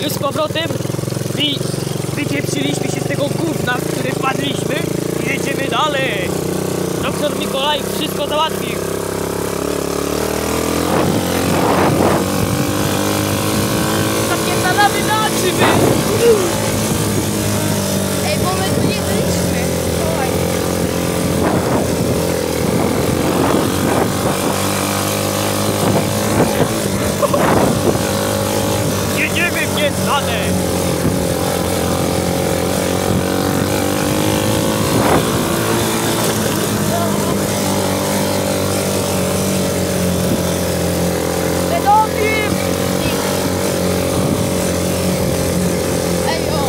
już z powrotem i wypieprzyliśmy się z tego gówna, w które wpadliśmy i jedziemy dalej. Doktor Mikołaj wszystko załatwił. Zapierdalamy na grzyby. Ej, bo my tu nie byliśmy. Mikołaj. Jedziemy w nieznane. Pedofil! Ej, o!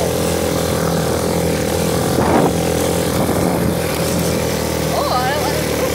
O, ale ładnie.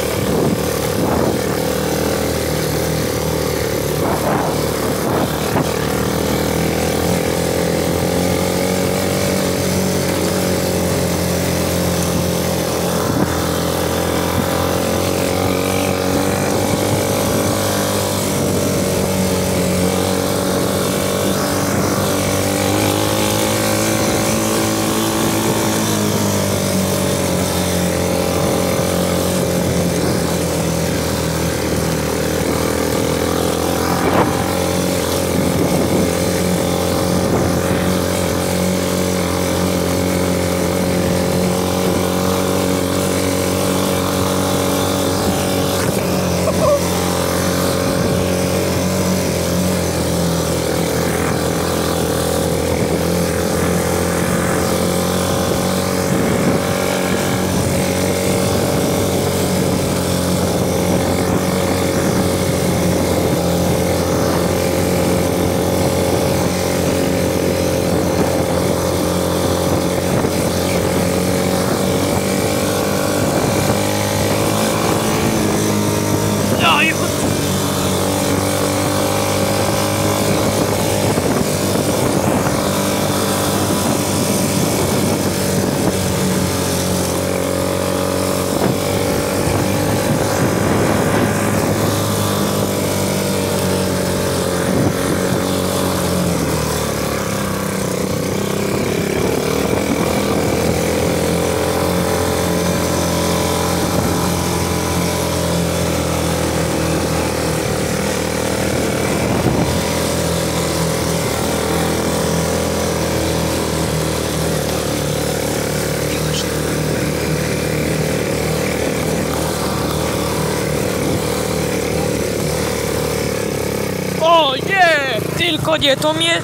O nie! Tylko nie to mnie!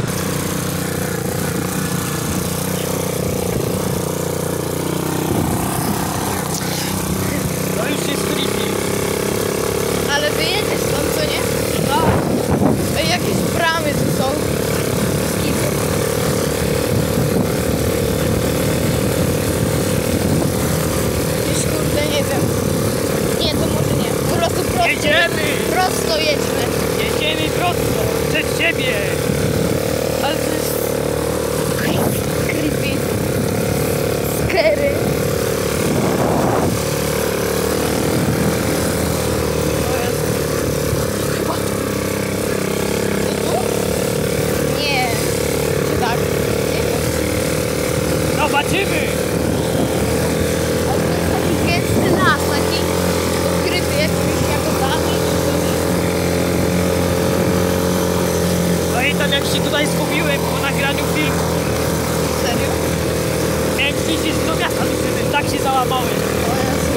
No już jest creepy. Ale wyjedziesz stąd, co nie? Tak. Ej, jakieś bramy tu są. Skitu. Gdzieś kurde, nie wiem. Nie, to może nie. Po prostu prosto. Jedziemy! Prosto jedźmy. Jedziemy prosto! Przed siebie! Ale to jest creepy. Scary. O Jezu. Chyba tu. To tu? Nie. Czy tak? Nie wiem. Zobaczymy! Ale to jest taki gęsty las, taki ukryty jakimiś jagodami czy coś. Pamiętam jak się tutaj zgubiłem po nagraniu filmu. Serio? Miałem przyjść do miasta do siebie, tak się załamałem. O Jezu.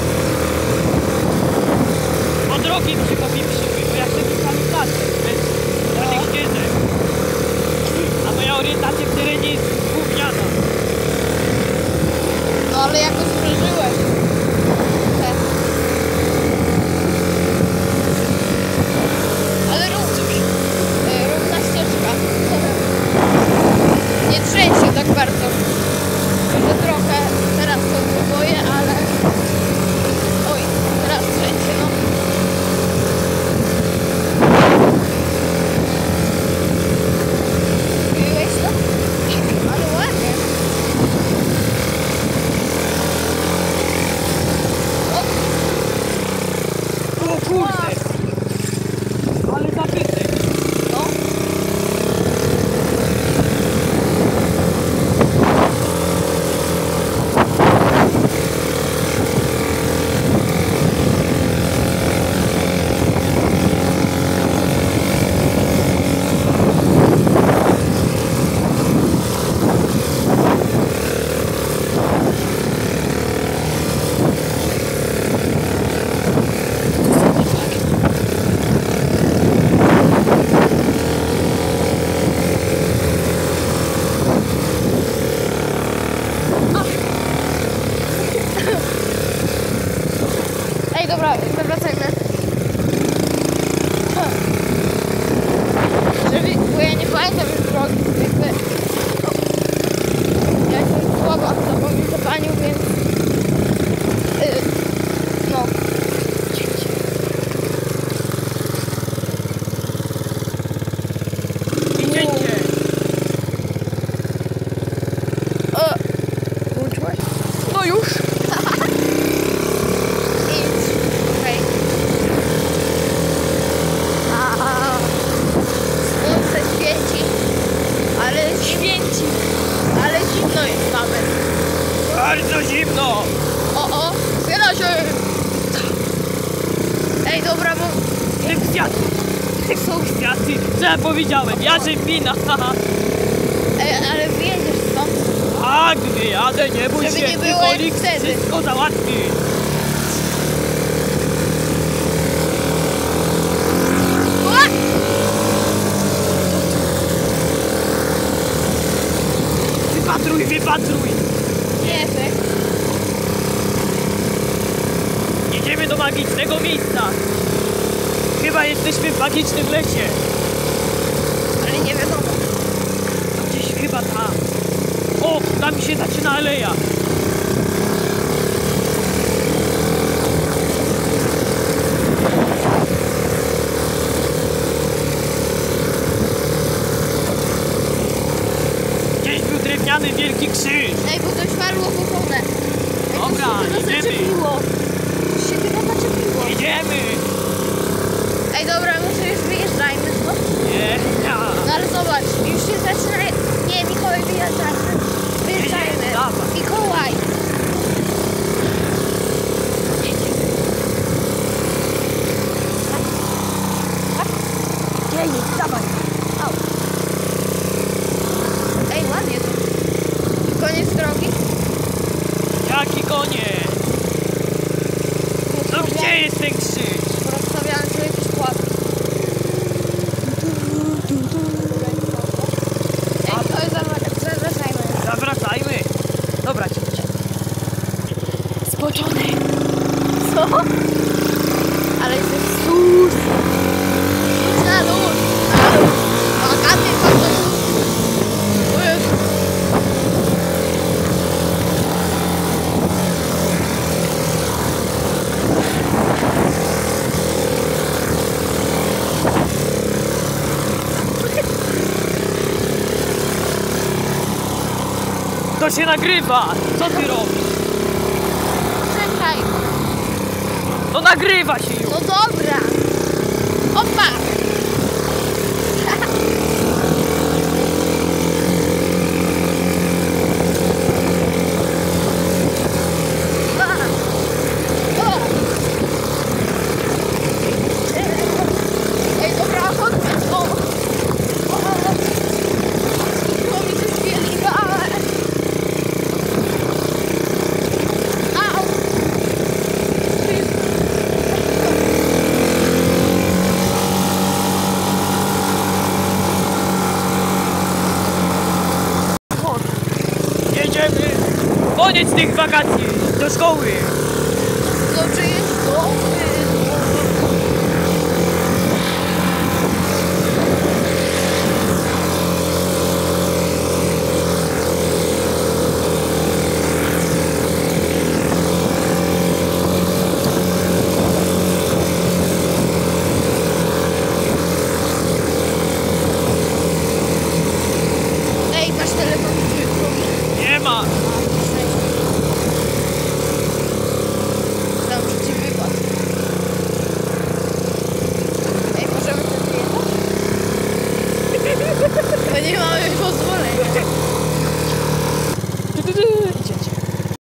Po drogi mi się popieprzyły, bo ja chcę być kamikaze, bez żadnych ścieżek. A moja orientacja w terenie jest gówniana. No ale jakoś przeżyłeś. Te. Ale równa ścieżka. Nie trzęsie tak bardzo. Może trochę teraz to boję, ale... Oj, teraz trzęsie, no. Byłeś to? Ale ładnie. O kurde! Ale zapyty! No. kwiaty. Są Kwiaty, co ja powiedziałem? Jarzębina, haha. ale wyjedziesz stąd. Tak, wyjadę, nie bój Żeby się, nie było tylko jak nikt wtedy. wszystko załatwi. Ła! Wypatruj, wypatruj. Nie, tak. Jedziemy do magicznego miejsca. Chyba jesteśmy w magicznym lesie. Ale nie wiadomo. Gdzieś chyba tam. O, tam się zaczyna aleja. Gdzieś był drewniany wielki krzyż. Ej, bo to szwarło w ochronę. Ej, to Dobra, się chyba jedziemy. zaczepiło. To się chyba zaczepiło. Jedziemy. Ej, dobra, może już wyjeżdżajmy, no. Nie, ja. No ale zobacz, już się zaczyna... Nie, Mikołaj, wyjeżdżajmy. Wyjeżdżajmy. Dawaj. Mikołaj. Nie, dawaj. Au. Ej, ładnie to. Koniec drogi? Jaki koniec? No gdzie jest ten krzyż? Rozstawiamy tu jakieś pułapki. Ej, to zawracajmy. Zawracajmy. Dobra, cię. Spoczony. Co? Ale jesteś sus. Sus na lód. Na lód. Wakaty, chodź. O Jezu. To się nagrywa. Co ty robisz? Czekaj. To nagrywa się już. No dobra. Opa. Ej, dobra, chodźmy. O. To mi się spieliła. Au. Jedziemy. Koniec tych wakacji. Do szkoły. Dobrze jest dobry. Ej, masz telefon drugi? Nie ma. Dobrze ci wypadł. Ej, możemy tu wyjechać? To nie mamy pozwolenia. Gdzie?